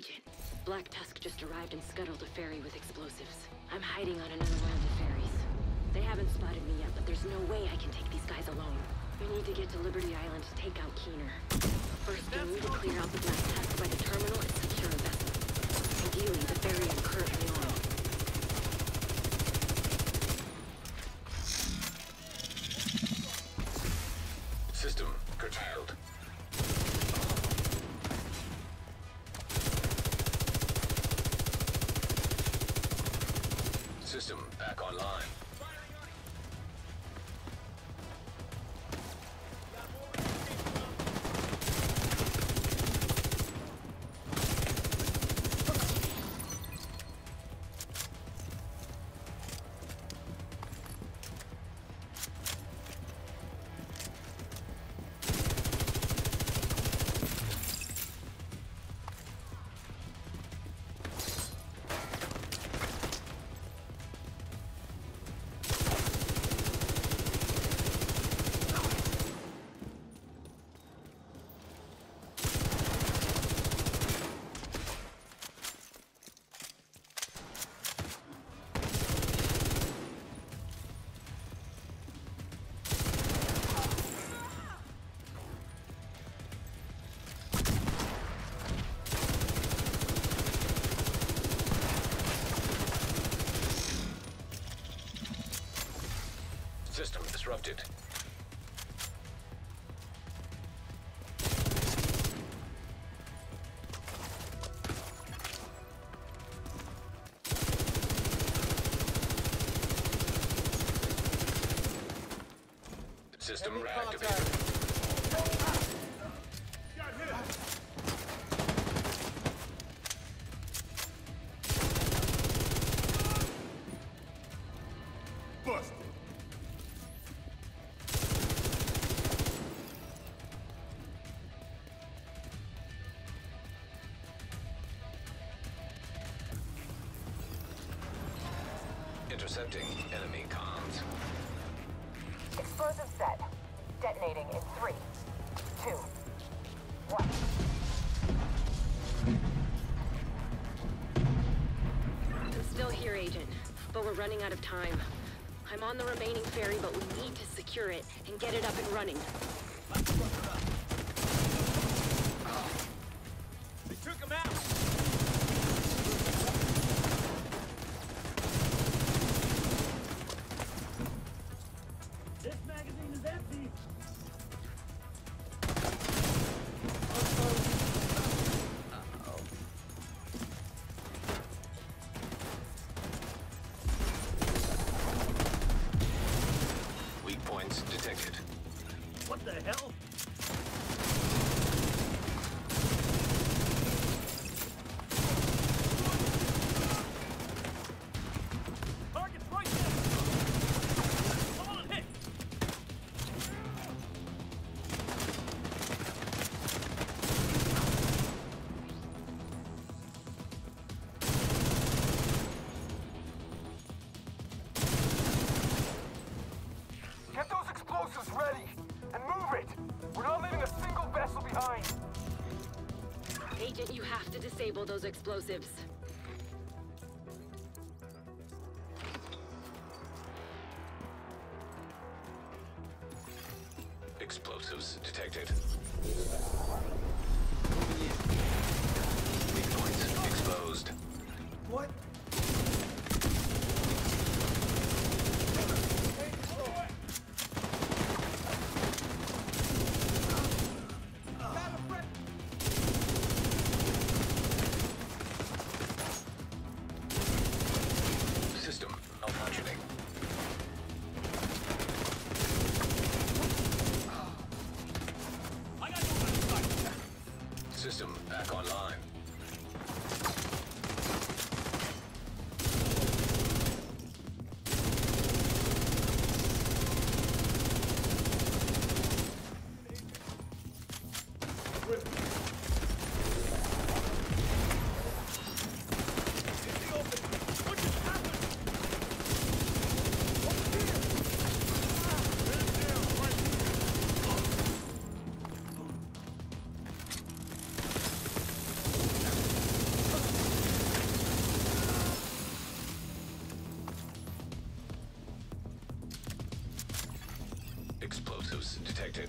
Agent. Black Tusk just arrived and scuttled a ferry with explosives. I'm hiding on another round of ferries. They haven't spotted me yet, but there's no way I can take these guys alone. We need to get to Liberty Island to take out Keener. First, we need to clear out the Black Tusk by the terminal and secure a vessel. Ideally, the ferry I'm currently on. System curtailed. System back online. System disrupted. System reactivated. Busted. Intercepting enemy comms. Explosive set. Detonating in 3, 2, 1. I'm still here, Agent, but we're running out of time. I'm on the remaining ferry, but we need to secure it and get it up and running. They took him out. This magazine is empty. Weak points detected. What the hell? Target's right there. Come on, hit. Get those explosives ready and move it. We're not leaving a single vessel behind. Agent, you have to disable those explosives. Explosives detected. Weak points exposed. What? System malfunctioning. I got no one to fight. System back online. explosives detected.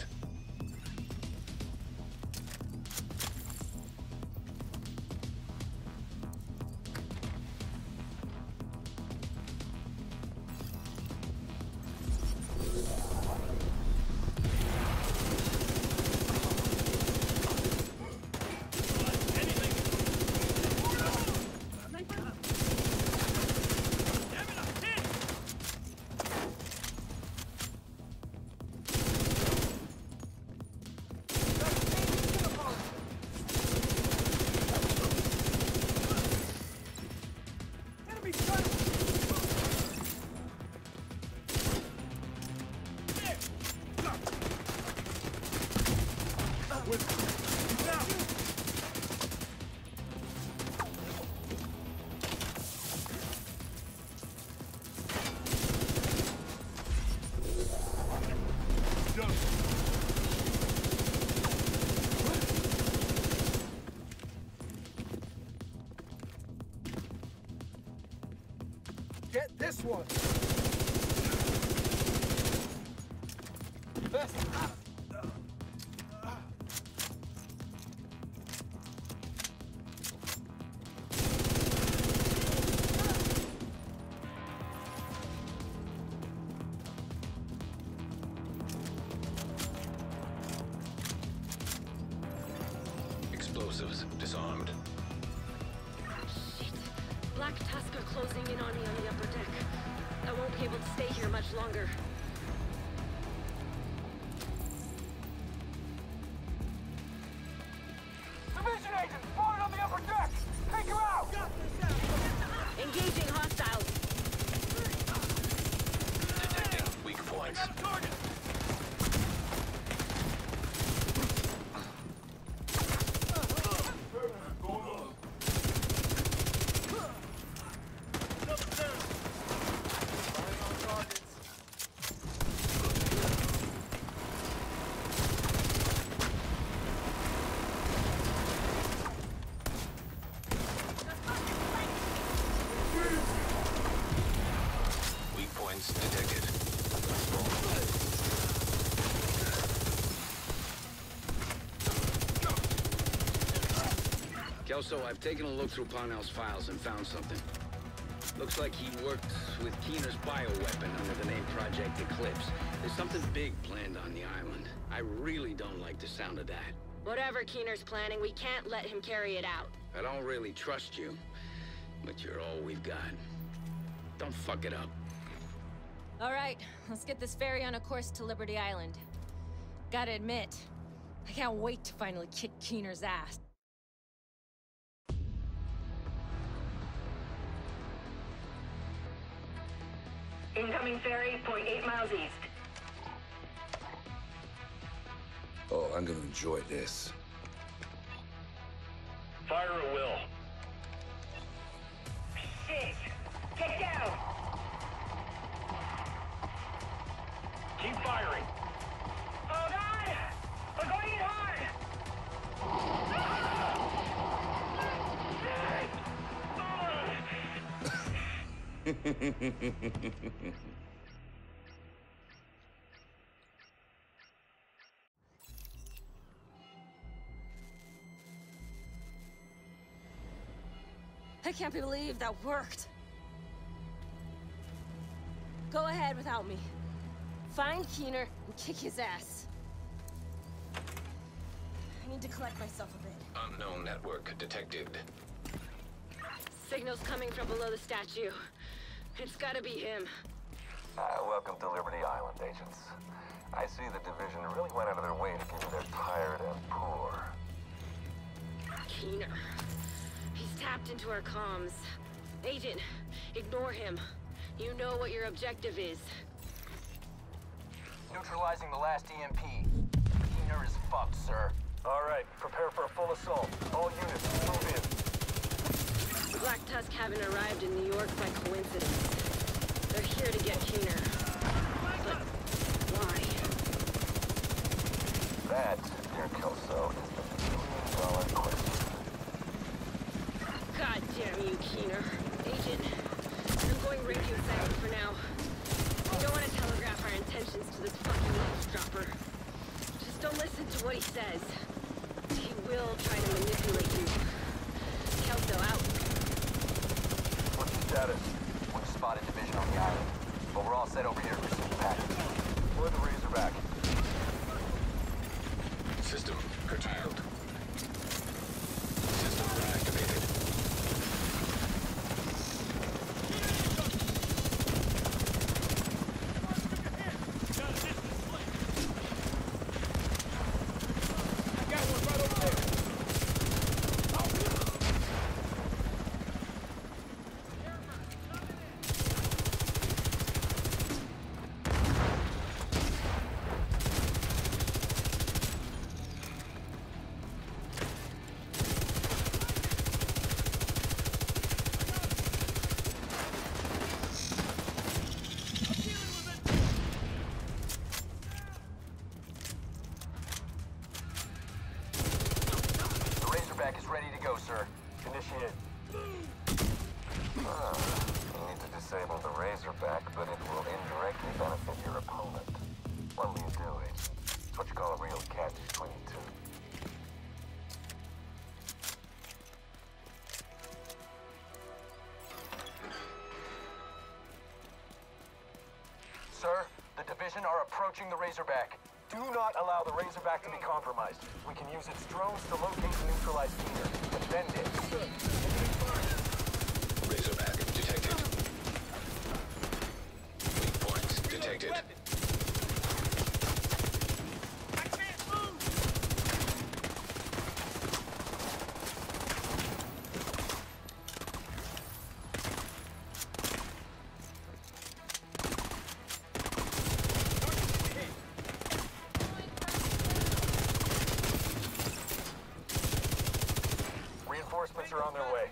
Get this one! Best. Explosives disarmed. Shit. Black Tusk are closing in on me on the upper deck. I won't be able to stay here much longer. Division agent spotted on the upper deck! Take her out! Engaging hostiles. Detecting weak points. Target! Weak points detected. Kelso, I've taken a look through Parnell's files and found something. Looks like he worked with Keener's bioweapon under the name Project Eclipse. There's something big planned on the island. I really don't like the sound of that. Whatever Keener's planning, we can't let him carry it out. I don't really trust you, but you're all we've got. Don't fuck it up. All right, let's get this ferry on a course to Liberty Island. Gotta admit, I can't wait to finally kick Keener's ass. Incoming ferry, 0.8 miles east. Oh, I'm gonna enjoy this. Fire at will. Shit! Get down! Keep firing. Oh God! We're going in hard! I can't believe that worked. Go ahead without me. Find Keener and kick his ass. I need to collect myself a bit. Unknown network detected. Signals coming from below the statue. It's gotta be him. Welcome to Liberty Island, agents. I see the division really went out of their way to get you there tired and poor. Keener. He's tapped into our comms. Agent, ignore him. You know what your objective is. Neutralizing the last EMP. Keener is fucked, sir. All right, prepare for a full assault. All units, move in. Black Tusk haven't arrived in New York by coincidence. They're here to get Keener. But why? That, dear Kelso, is the million-dollar question. God damn you, Keener. Agent, I'm going radio silent for now. We don't want to telegraph our intentions to this fucking eavesdropper. Just don't listen to what he says. He will try to manipulate you. Kelso out. What's the status? We've spotted division on the island, but we're all set over here to receive the package. Deploy the Razorback. System curtailed. System reactivated. Is ready to go, sir. Initiate. You need to disable the Razorback, but it will indirectly benefit your opponent. What will you do? It's what you call a real catch-22. Sir, the division are approaching the Razorback. Do not allow the Razorback to be compromised. We can use its drones to locate and neutralize Keener. Defend it. Razorback detected. Weak points detected. Reinforcements are on their way.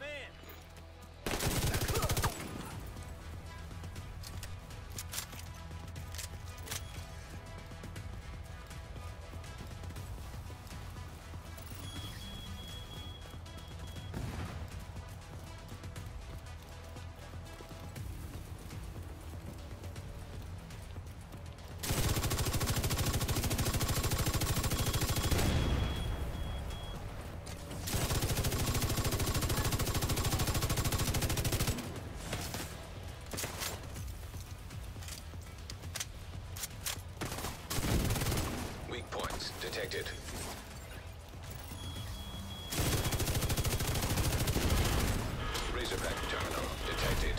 Weak points detected. Razorback terminal detected.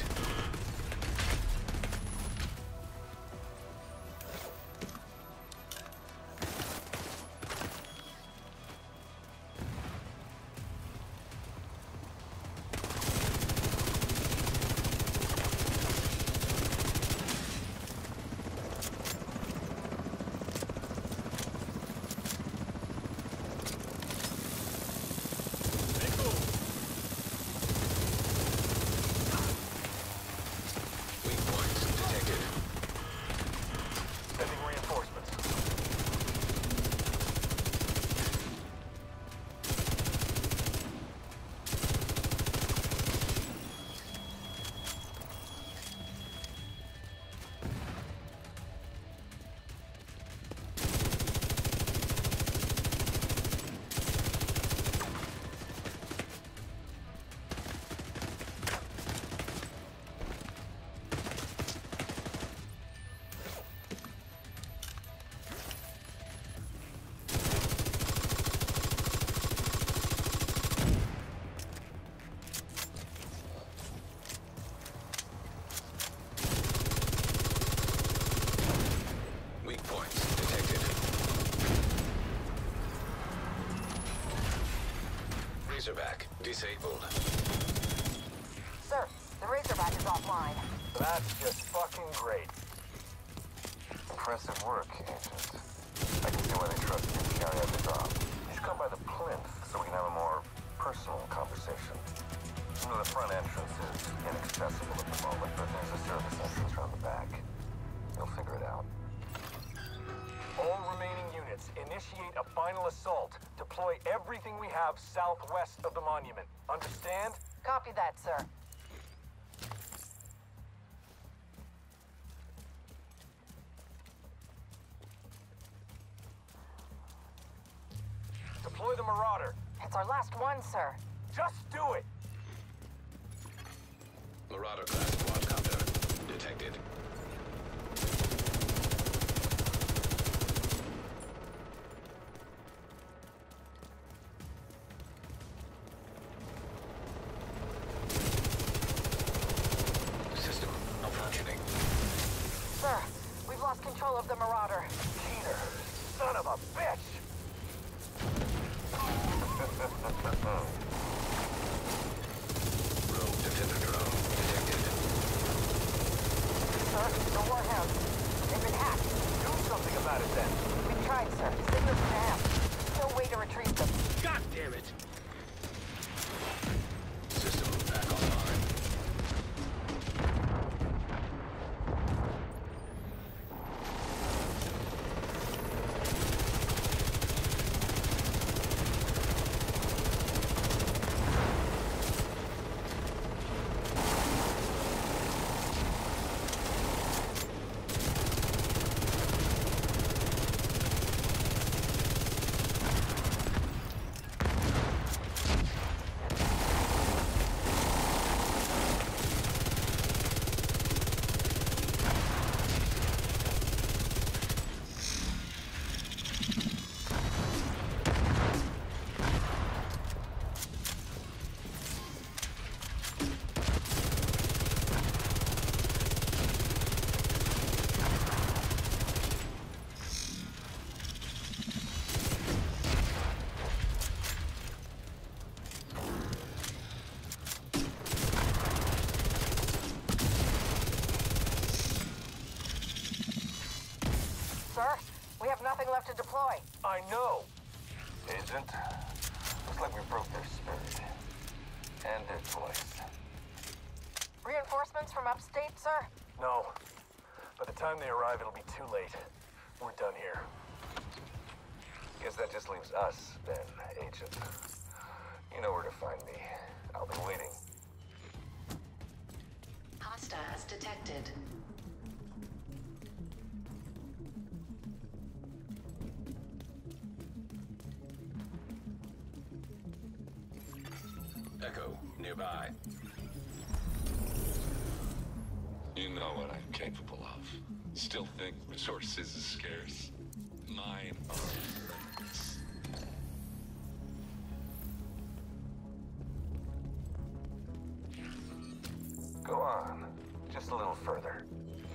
Weak points detected. Sending reinforcements. Weak points detected. Razorback disabled. Sir, the Razorback is offline. That's just fucking great. Impressive work, Agent. I can see why they trust you to carry out the job. You should come by the plinth so we can have a more personal conversation. You know, the front entrance is inaccessible at the moment, but there's a service entrance around the back. You'll figure it out. All remaining units, initiate a final assault. Deploy everything we have southwest of the monument. Understand? Copy that, sir. Marauder. It's our last one, sir. Just do it! Marauder class quadcopter detected. System malfunctioning. Sir, we've lost control of the Marauder. Keener, son of a bitch! Rogue defender drone detected. Sir, the Warhounds. They've been hacked. Do something about it then. We've tried, sir. Signals jammed. No way to retrieve them. God damn it! System back online. Sir, we have nothing left to deploy. I know. Agent, looks like we broke their spirit. And their toys. Reinforcements from upstate, sir? No. By the time they arrive, it'll be too late. We're done here. Guess that just leaves us, then, Agent. You know where to find me. I'll be waiting. Hostiles detected. Echo nearby. You know what I'm capable of. Still think resources is scarce. Mine are limitless. Go on. Just a little further.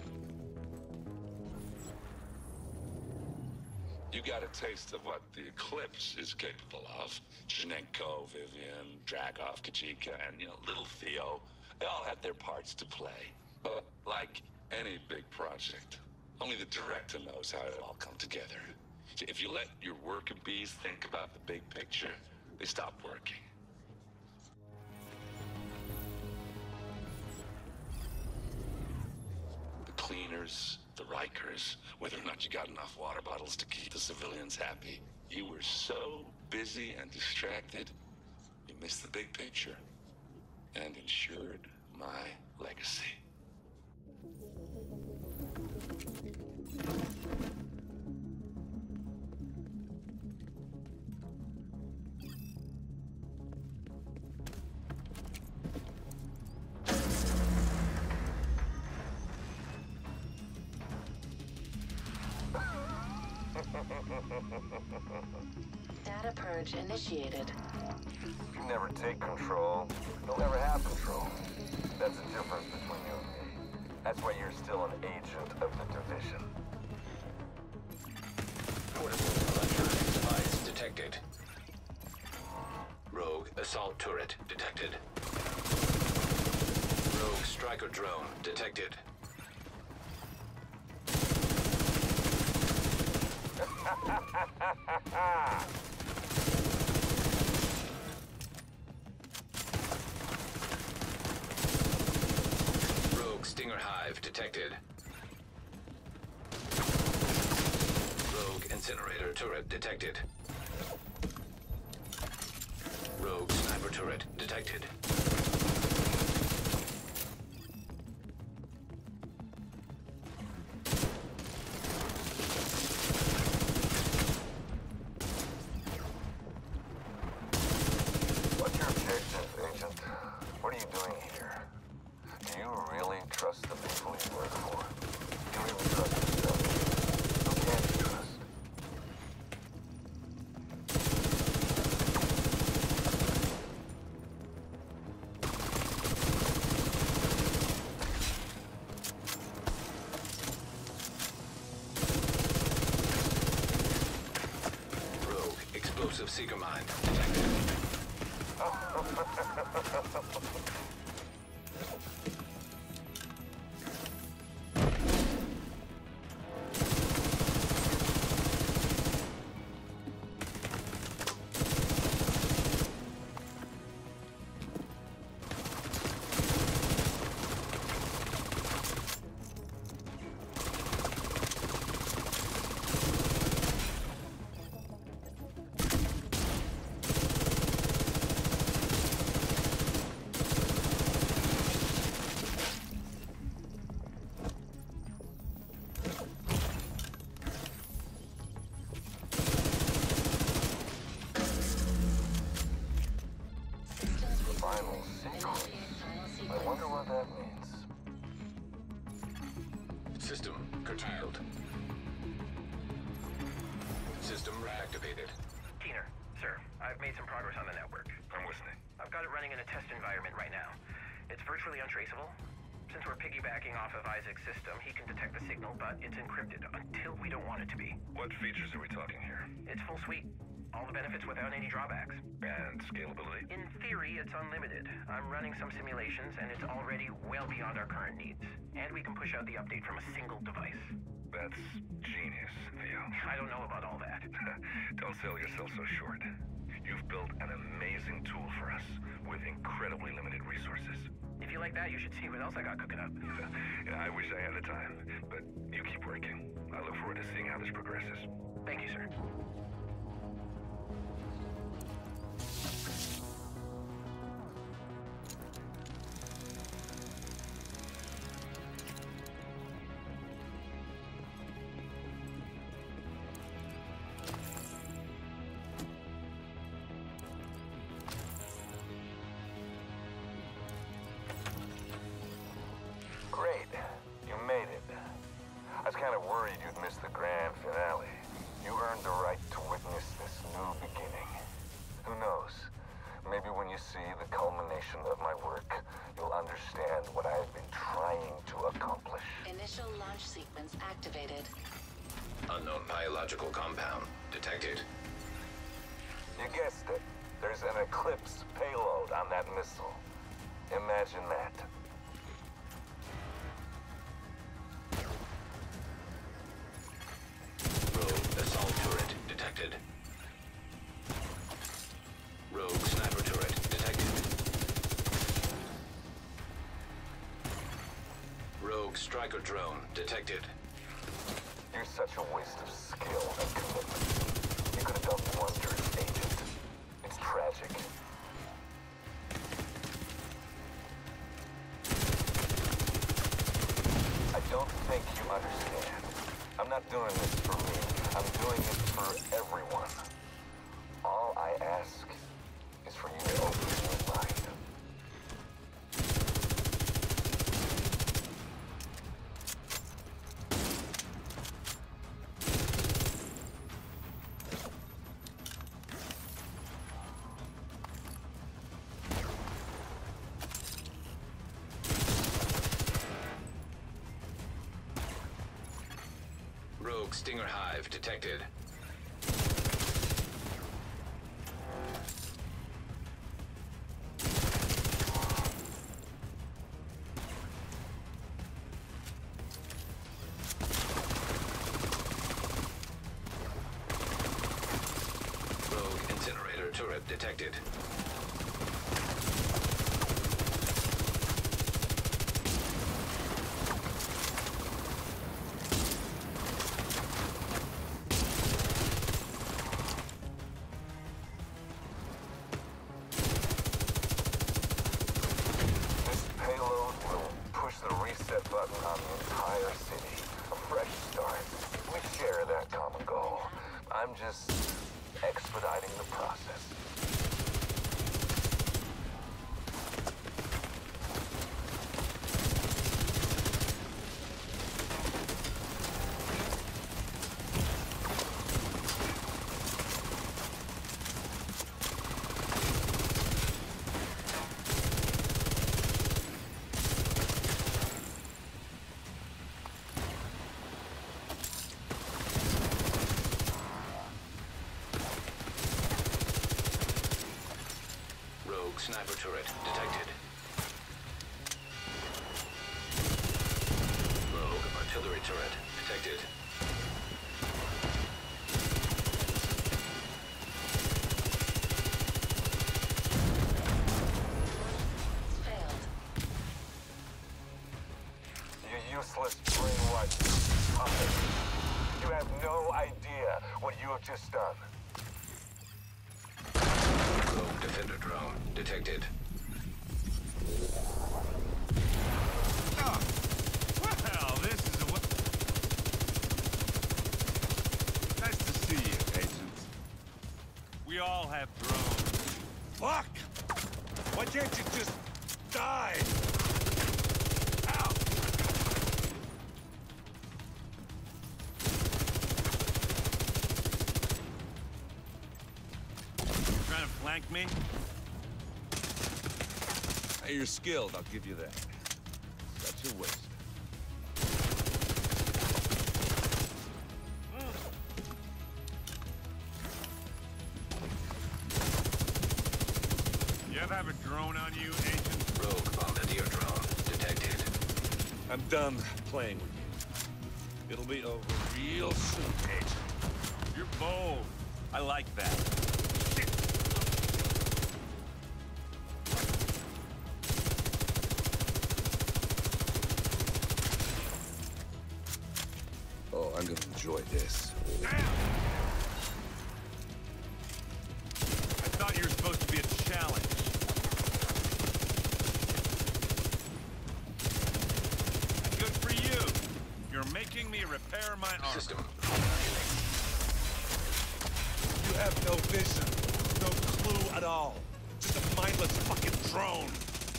You got a taste of what the Eclipse is capable of. Zhnenko, Vivian, Dragov, Kajika, and, little Theo. They all had their parts to play. But like any big project, only the director knows how it'll all come together. If you let your worker bees think about the big picture, they stop working. The cleaners, the Rikers, whether or not you got enough water bottles to keep the civilians happy. You were so busy and distracted, you missed the big picture and ensured my legacy. Data purge initiated. If you never take control, you'll never have control. That's the difference between you and me. That's why you're still an agent of the division. Portable electronic device detected. Rogue assault turret detected. Rogue striker drone detected. Rogue Stinger Hive detected. Rogue Incinerator turret detected. Rogue Sniper turret detected. the people you work for. You really trust yourself. Who can't you trust? Rogue, explosive seeker mine detected. Final sequence. I wonder what that means. System curtailed. System reactivated. Keener, sir, I've made some progress on the network. I'm listening. I've got it running in a test environment right now. It's virtually untraceable. Since we're piggybacking off of Isaac's system, he can detect the signal, but it's encrypted until we don't want it to be. What features are we talking here? It's full suite. All the benefits without any drawbacks. And scalability? In theory, it's unlimited. I'm running some simulations, and it's already well beyond our current needs. And we can push out the update from a single device. That's genius, Theo. I don't know about all that. Don't sell yourself so short. You've built an amazing tool for us with incredibly limited resources. If you like that, you should see what else I got cooking up. Yeah, I wish I had the time, but you keep working. I look forward to seeing how this progresses. Thank you, sir. Great. You made it. I was kind of worried you'd miss the grand finale. You earned the right to witness this new beginning. Who knows? Maybe when you see the culmination of my work, you'll understand what I have been trying to accomplish. Initial launch sequence activated. Unknown biological compound detected. You guessed it. There's an Eclipse payload on that missile. Imagine that. Rogue assault turret detected. Rogue sniper turret detected. Rogue striker drone detected. You're such a waste of skill and commitment. You could have done wonders, Agent. It's tragic. I don't think you understand. I'm not doing this for me. I'm doing it for everyone. All I ask is for you to open your mind. Rogue Stinger Hive detected. Rogue incinerator turret detected. This payload will push the reset button on the entire city. A fresh start. We share that common goal. I'm just expediting the process. sniper turret detected. Rogue artillery turret detected. Failed. You useless brainwashed puppet. You have no idea what you have just done. Rogue defender drone detected. Well, this is a... Nice to see you, Agent. We all have drones. Fuck! Why can't you just die? Ow! You trying to flank me? Hey, you're skilled, I'll give you that. Such a waste. You ever have a drone on you, Agent? Rogue bombardier drone detected. I'm done playing with you. It'll be over real soon, Agent. You're bold. I like that. Shit. Oh, I'm gonna enjoy this. Damn! I thought you were supposed to be a challenge. Good for you. You're making me repair my armor. System. You have no vision, no clue at all. Just a mindless fucking drone.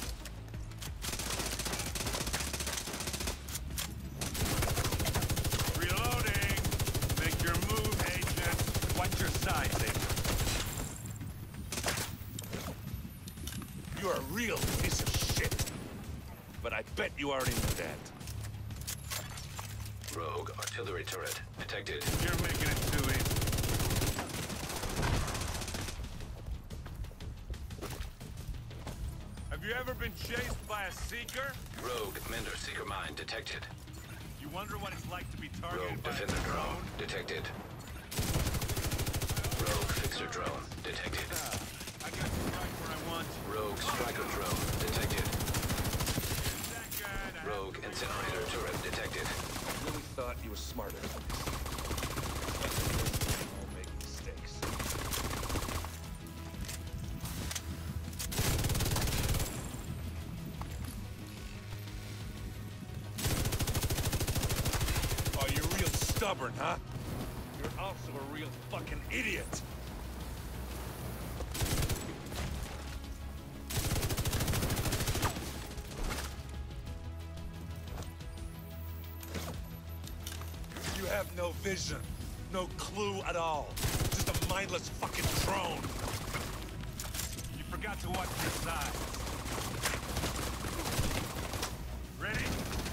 Reloading. Make your move, Agent. Watch your size, Agent. You're a real piece of shit. But I bet you already knew that. Rogue artillery turret detected. You're making it too easy. Have you ever been chased by a Seeker? Rogue Mender Seeker mine detected. You wonder what it's like to be targeted Rogue by a defender drone drone? detected. Rogue fixer drone detected. I got to strike where I want. Rogue striker drone detected. Second, Rogue incinerator turret detected. I really thought you were smarter. I'll make mistakes. Oh, you're real stubborn, huh? You're also a real fucking idiot. You have no vision, no clue at all. Just a mindless fucking drone. You forgot to watch your size. Ready?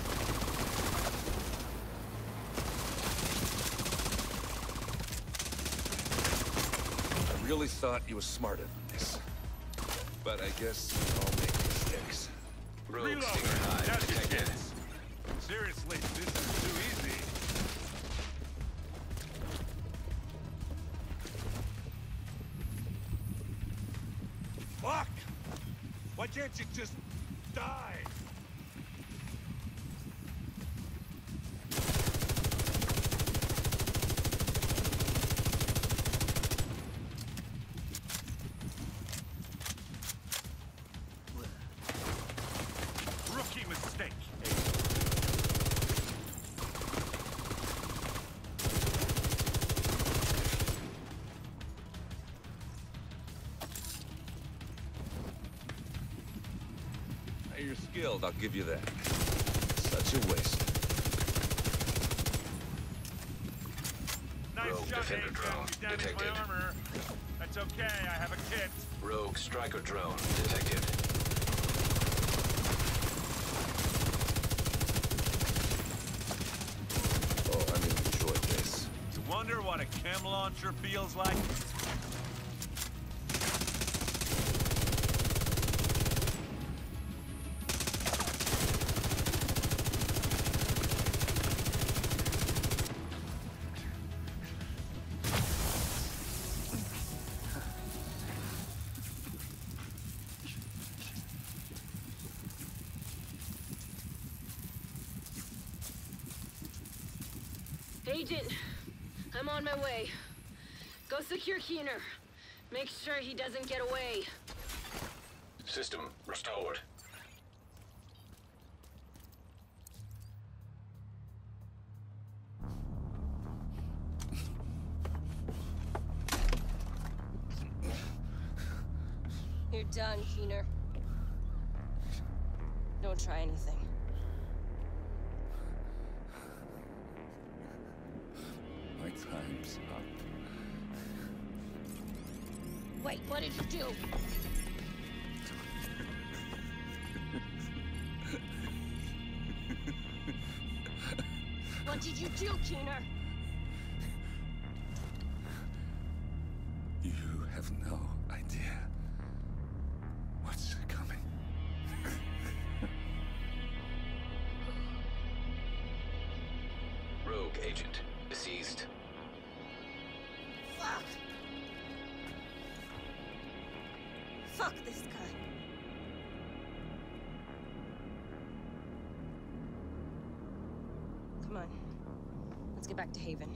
I really thought you were smarter than this. But I guess I'll make mistakes. Rogue Reload. Stinger hive That's your detected. chance. Seriously, this is too easy. Fuck! Why can't you just die? Rookie mistake. Hey, you're skilled, I'll give you that. Such a waste. Nice Rogue shot, defender Agent. drone You damaged detected. my armor. That's okay, I have a kit. Rogue striker drone detected. Oh, I'm gonna enjoy this. You wonder what a chem launcher feels like? Agent, I'm on my way. Go secure Keener. Make sure he doesn't get away. System restored. You're done, Keener. Don't try anything. My time's up. Wait, what did you do? What did you do, Keener? You have no idea what's coming. Rogue agent deceased. Fuck! Fuck this guy. Come on. Let's get back to Haven.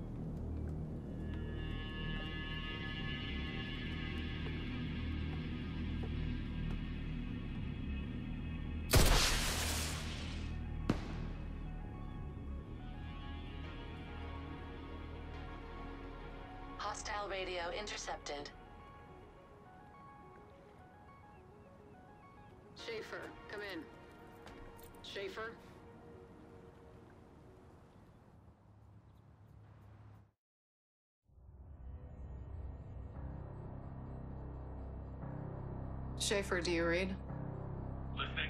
Hostile radio intercepted. Schaefer, come in. Schaefer? Schaefer, do you read? Listening.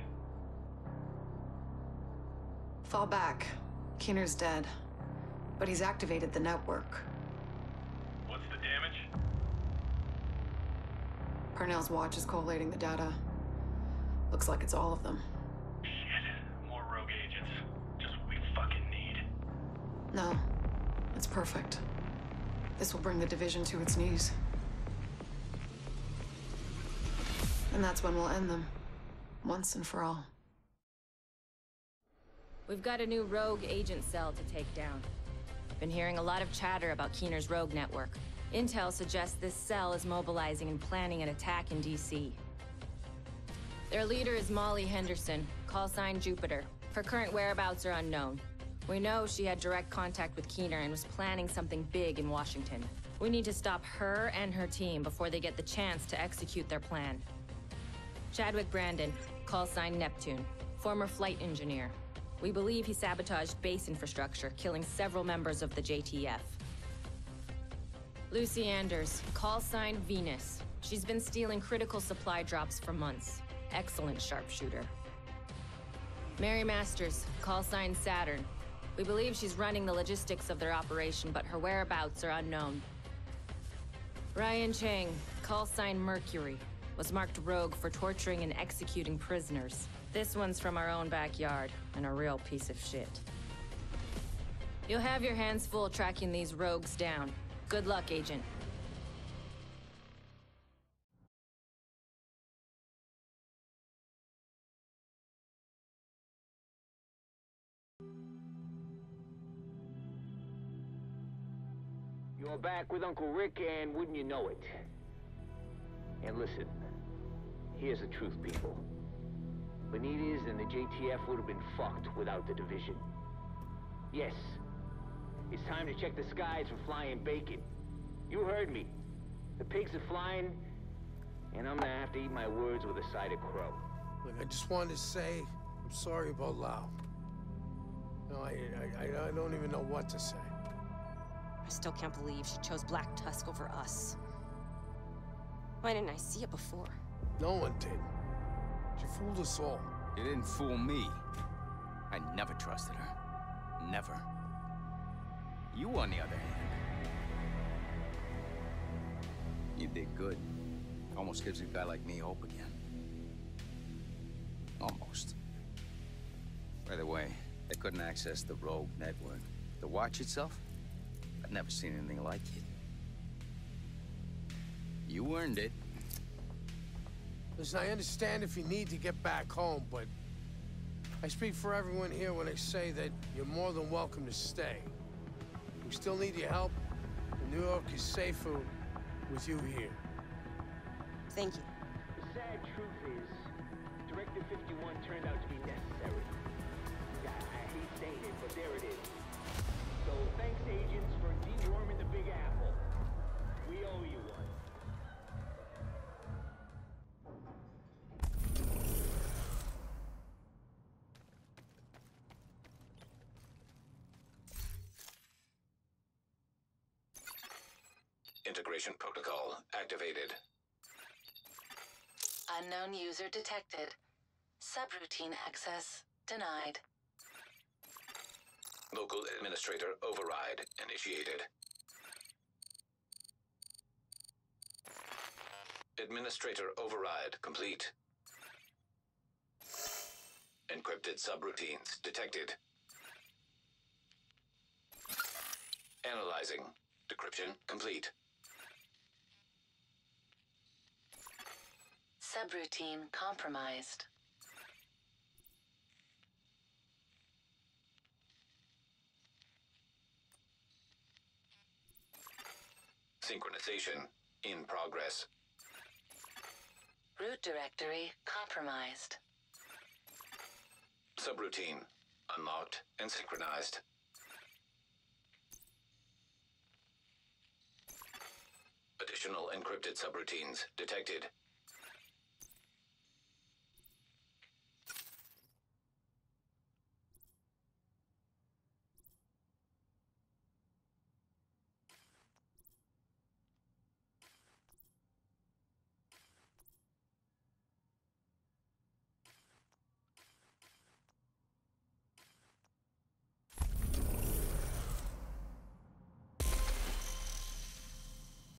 Fall back. Keener's dead. But he's activated the network. What's the damage? Parnell's watch is collating the data. Looks like it's all of them. Shit. More rogue agents. Just what we fucking need. No. It's perfect. This will bring the division to its knees. And that's when we'll end them. Once and for all. We've got a new rogue agent cell to take down. Been hearing a lot of chatter about Keener's rogue network. Intel suggests this cell is mobilizing and planning an attack in DC. Their leader is Molly Henderson, call sign Jupiter. Her current whereabouts are unknown. We know she had direct contact with Keener and was planning something big in Washington. We need to stop her and her team before they get the chance to execute their plan. Chadwick Brandon, call sign Neptune, former flight engineer. We believe he sabotaged base infrastructure, killing several members of the JTF. Lucy Anders, call sign Venus. She's been stealing critical supply drops for months. Excellent sharpshooter. Mary Masters, call sign Saturn. We believe she's running the logistics of their operation, but her whereabouts are unknown. Ryan Chang, call sign Mercury, was marked rogue for torturing and executing prisoners. This one's from our own backyard, and a real piece of shit. You'll have your hands full tracking these rogues down. Good luck, Agent. You're back with Uncle Rick, and wouldn't you know it? And listen, here's the truth, people. Benitez and the JTF would have been fucked without the division. Yes, it's time to check the skies for flying bacon. You heard me. The pigs are flying, and I'm gonna have to eat my words with a side of crow. Look, I just wanted to say I'm sorry about Lau. No, I don't even know what to say. I still can't believe she chose Black Tusk over us. Why didn't I see it before? No one did. She fooled us all. You didn't fool me. I never trusted her. Never. You, on the other hand, you did good. Almost gives a guy like me hope again. Almost. By the way, they couldn't access the rogue network. The watch itself? I've never seen anything like it. You earned it. Listen, I understand if you need to get back home, but I speak for everyone here when I say that you're more than welcome to stay. We still need your help. New York is safer with you here. Thank you. The sad truth is, Directive 51 turned out to be necessary. I hate saying it, but there it is. So thanks, agents, for deworming the Big Apple. We owe you one. Integration protocol activated. Unknown user detected. Subroutine access denied. Local administrator override initiated. Administrator override complete. Encrypted subroutines detected. Analyzing. Decryption complete. Subroutine compromised. Synchronization in progress. Root directory compromised. Subroutine unlocked and synchronized. Additional encrypted subroutines detected.